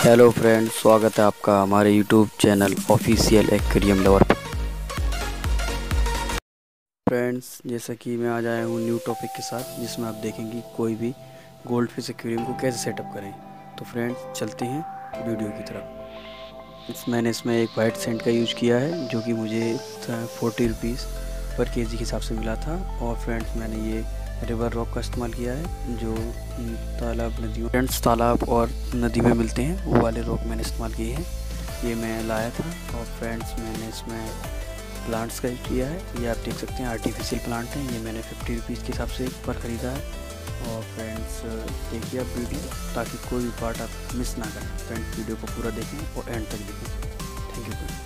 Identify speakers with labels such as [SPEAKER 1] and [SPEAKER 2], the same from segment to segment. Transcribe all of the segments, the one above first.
[SPEAKER 1] Hello friends, स्वागत है आपका हमारे YouTube channel official aquarium lover पर। फ्रेंड्स, जैसा कि मैं आज आया हूँ न्यू टॉपिक के साथ, जिसमें आप देखेंगे कोई भी गोल्ड फिश एक्वेरियम को कैसे सेटअप करें। तो फ्रेंड्स, चलते हैं वीडियो की तरफ। मैंने इसमें एक वाइट सेंट का यूज़ किया है, जो कि मुझे 40 रुपीज़ पर केजी के हिसाब से मिला था। और फ्रेंड्स, मैंने ये रिवर रॉक का इस्तेमाल किया है, जो तालाब नदी फ्रेंड्स तालाब और नदी में मिलते हैं, वो वाले रॉक मैंने इस्तेमाल किए हैं। ये मैं लाया था। और फ्रेंड्स, मैंने इसमें प्लांट्स का यूज़ किया है। ये आप देख सकते हैं आर्टिफिशियल प्लांट हैं। ये मैंने 50 रुपीज़ के हिसाब से पर ख़रीदा है। और फ्रेंड्स, देखिए आप वीडियो, ताकि कोई भी पार्ट आप मिस ना करें। फ्रेंड्स, वीडियो को पूरा देखें और एंड तक देखें। Thank you friends.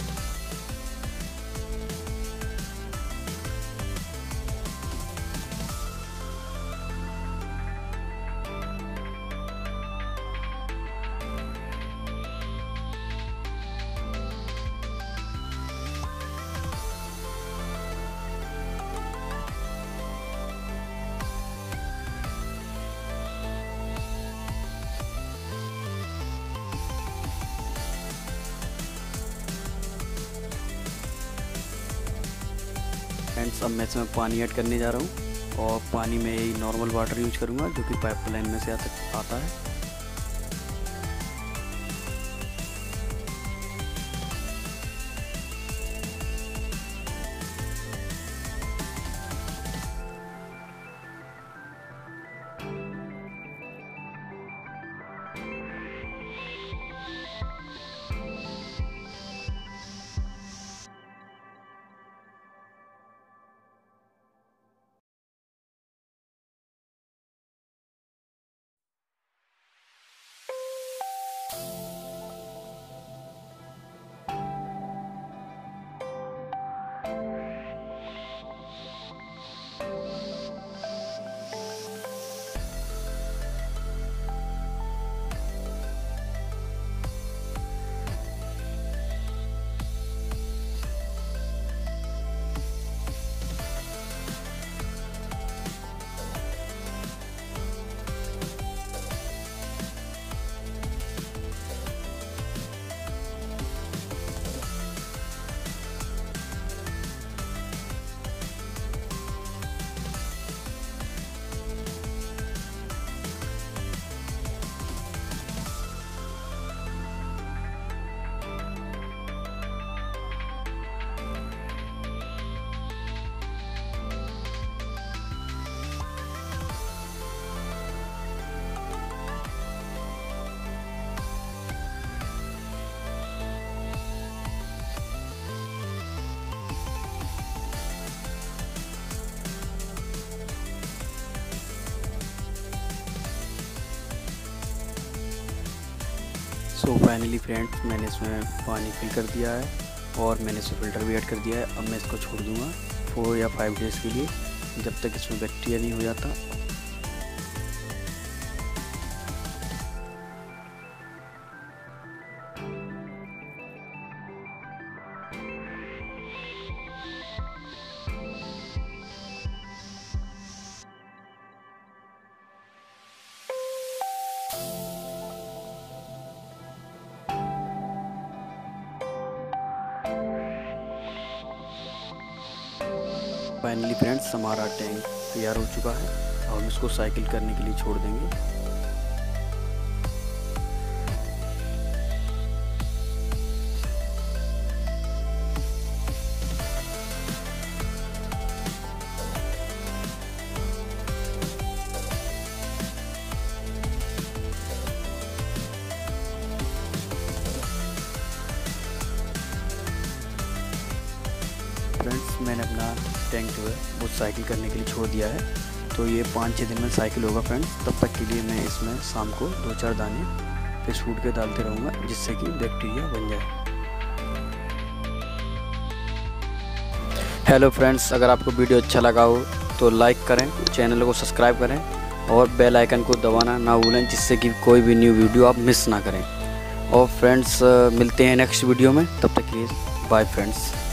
[SPEAKER 1] फ्रेंड्स, अब मैं इसमें पानी ऐड करने जा रहा हूँ। और पानी में यही नॉर्मल वाटर यूज करूँगा, जो कि पाइपलाइन में से आता है। सो फाइनली फ्रेंड्स, मैंने इसमें पानी फिल कर दिया है और मैंने इसमें फ़िल्टर भी ऐड कर दिया है। अब मैं इसको छोड़ दूँगा 4 या 5 डेज़ के लिए, जब तक इसमें बैक्टीरिया नहीं हो जाता। फाइनली फ्रेंड्स, हमारा टैंक तैयार हो चुका है। अब हम इसको साइकिल करने के लिए छोड़ देंगे। फ्रेंड्स, मैंने अपना टैंक जो है वो साइकिल करने के लिए छोड़ दिया है। तो ये 5-6 दिन में साइकिल होगा फ्रेंड्स। तब तक के लिए मैं इसमें शाम को 2-4 दाने फिश फूड के डालते रहूँगा, जिससे कि बैक्टीरिया बन जाए। हेलो फ्रेंड्स, अगर आपको वीडियो अच्छा लगा हो तो लाइक करें, चैनल को सब्सक्राइब करें और बेल आइकन को दबाना ना भूलें, जिससे कि कोई भी न्यू वीडियो आप मिस ना करें। और फ्रेंड्स, मिलते हैं नेक्स्ट वीडियो में। तब तक के लिए बाय फ्रेंड्स।